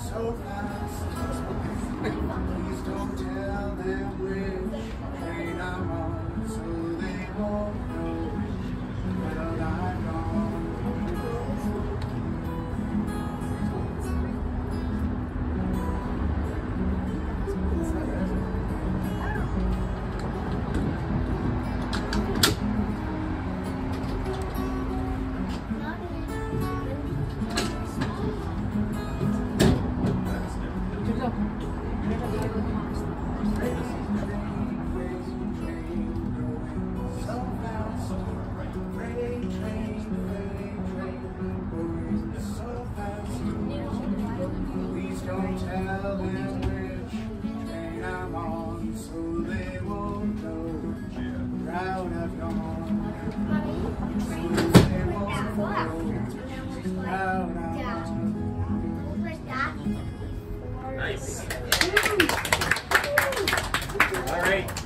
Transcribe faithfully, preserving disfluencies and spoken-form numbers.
so fast. Please don't tell them which train I'm on, so they won't know where I've gone. Please don't tell them which train I'm on, so they won't know round I've gone. So they won't know round I've gone. Nice. All right.